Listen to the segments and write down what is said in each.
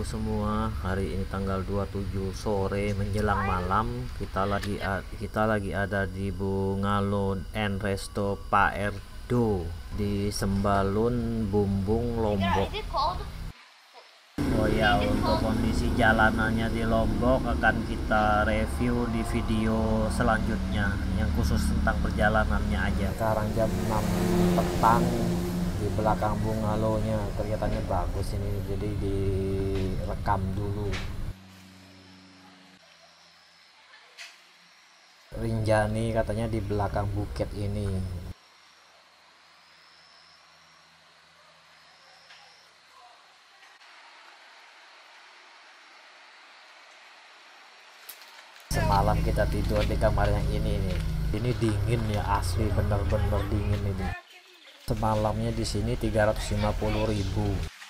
Halo semua, hari ini tanggal 27 sore menjelang malam. Kita lagi ada di Bungalow and Resto Pak Erdo di Sembalun, Bumbung, Lombok. Oh ya, untuk kondisi jalanannya di Lombok akan kita review di video selanjutnya yang khusus tentang perjalanannya aja. Sekarang jam 6 petang. Di belakang bungalownya kelihatannya bagus ini, jadi direkam dulu. Rinjani katanya di belakang bukit ini. Semalam kita tidur di kamar yang ini nih. Ini dingin ya, asli bener-bener dingin ini. Semalamnya di sini 350.000.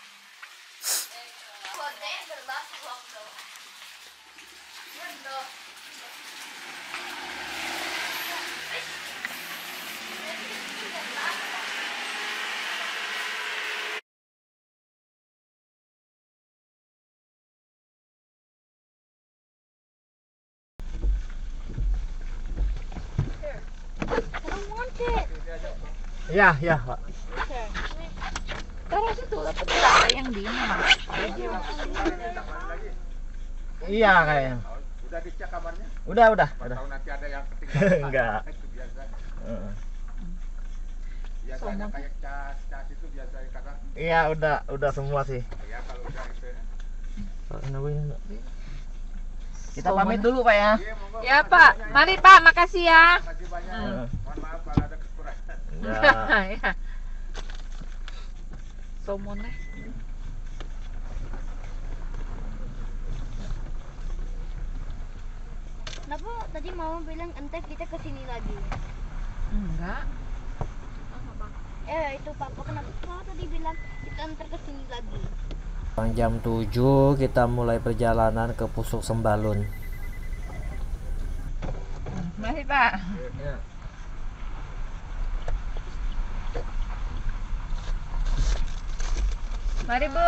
Ya, ya, Pak. Taruh situ, dapat ada yang di mana? Iya kayaknya. Udah dicek kamarnya? Udah. Tahu nanti ada yang ketinggalan. Enggak. Itu biasa. Biasanya kayak cas itu biasa kadang. Iya, udah semua sih. Ya kalau udah itu. Kita pamit dulu, Pak ya. Iya, monggo. Ya Pak, mari Pak, makasih ya. Makasih banyak. Mohon maaf kalau ada kekurangan. Ya. Somonnya. Kenapa tadi mama bilang entar kita kesini lagi? Enggak. Itu papa kenapa papa tadi bilang kita entar kesini lagi? Jam 7 kita mulai perjalanan ke Pusuk Sembalun. Mari Pak. Mari Bu.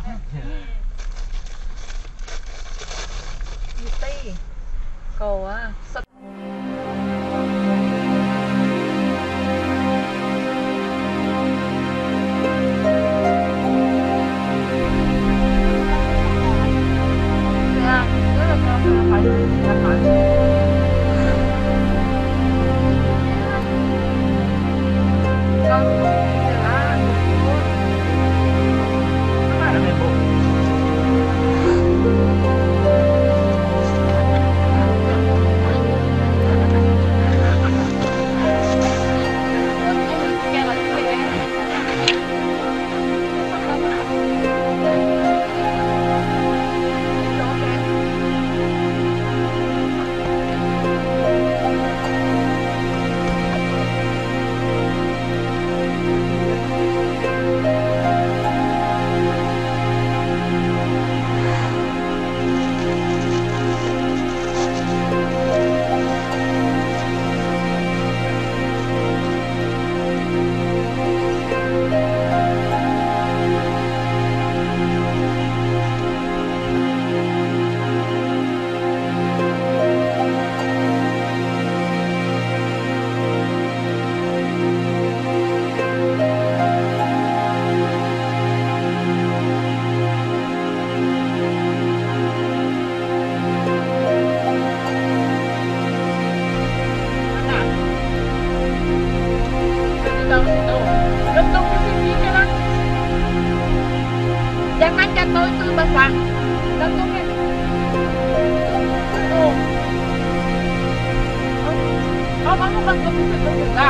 Gitu. Kau jangan jatuh itu basah. Gantungin. Tuh. Oh, kamu gantung di situ juga.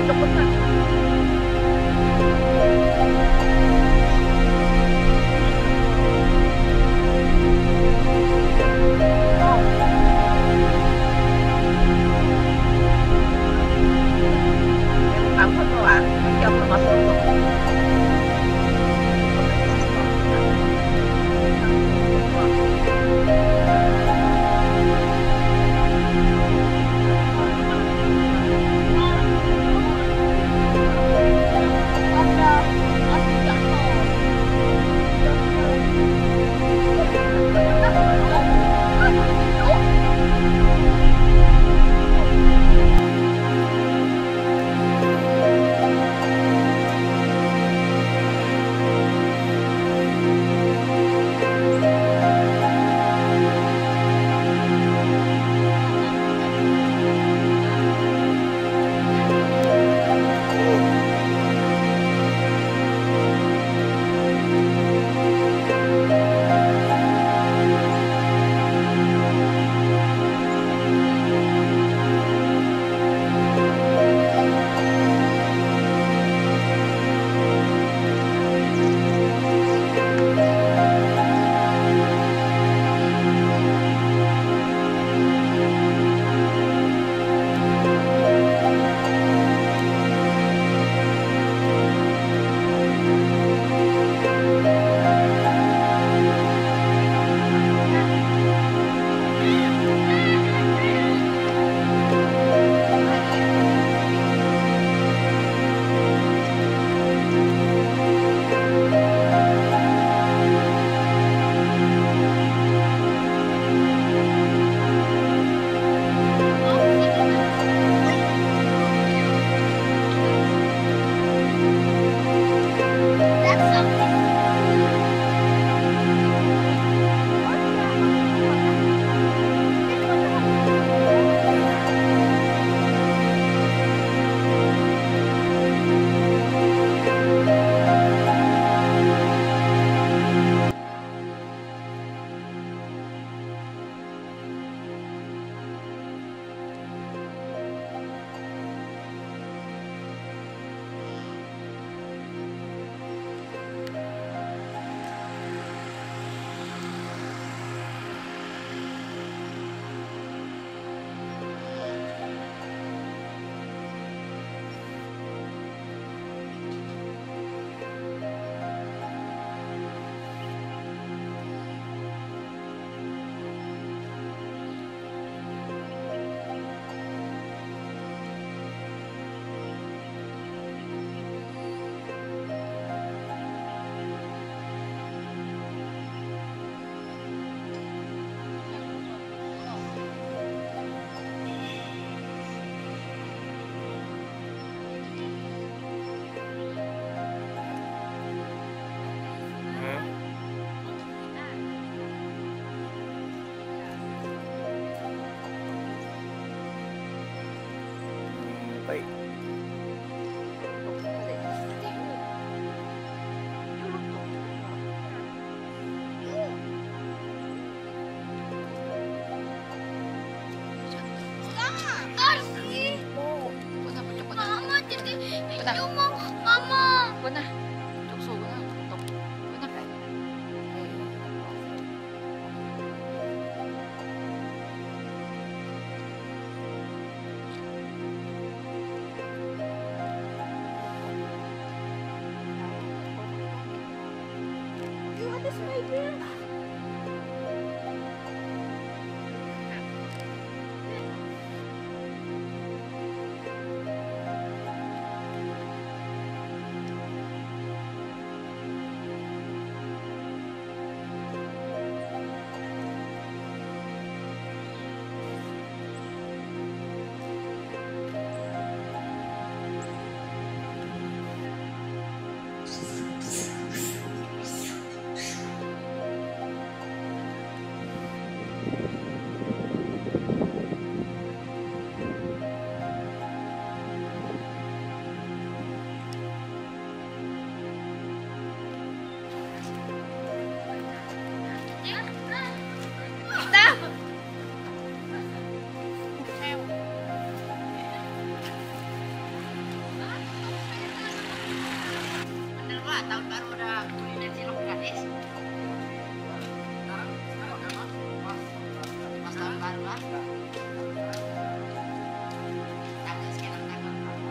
cepetan. Apa tuan? Yang masuk. Baik. Mama jadi itu mau mama. Benar. Trục số benar. Tục. Benar kan? What is my dear? tahun baru udah kuliner cilok gratis. Pas tahun baru lah. Tanggal sekarang tanggal berapa?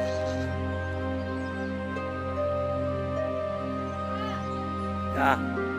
Ya.